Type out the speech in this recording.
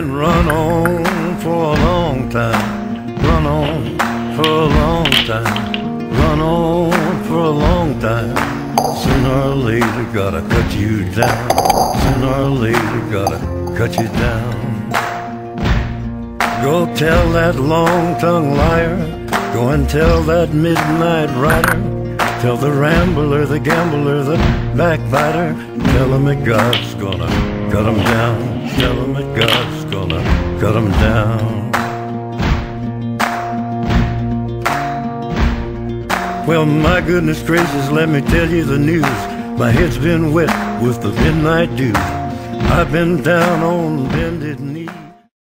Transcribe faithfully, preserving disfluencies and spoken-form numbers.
been run on for a long time, run on for a long time, run on for a long time. Sooner or later gotta cut you down, sooner or later gotta cut you down. Go tell that long-tongued liar, go and tell that midnight rider, tell the rambler, the gambler, the backbiter, tell him that God's gonna cut him down, tell him that God's gonna cut him down. Well, my goodness gracious, let me tell you the news. My head's been wet with the midnight dew. I've been down on bended knee.